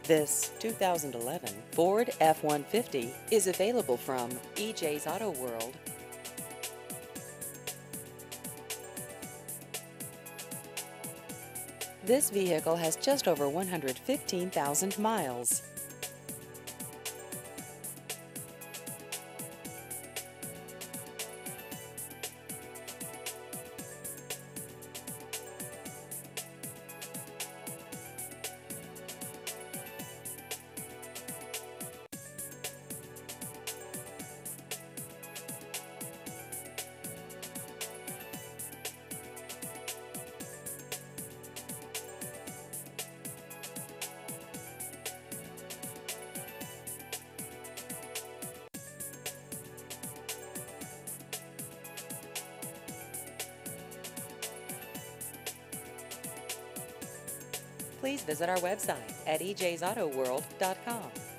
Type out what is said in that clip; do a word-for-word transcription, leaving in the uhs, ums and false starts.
This two thousand eleven Ford F one fifty is available from E J's Auto World. This vehicle has just over one hundred fifteen thousand miles. Please visit our website at e j's auto world dot com.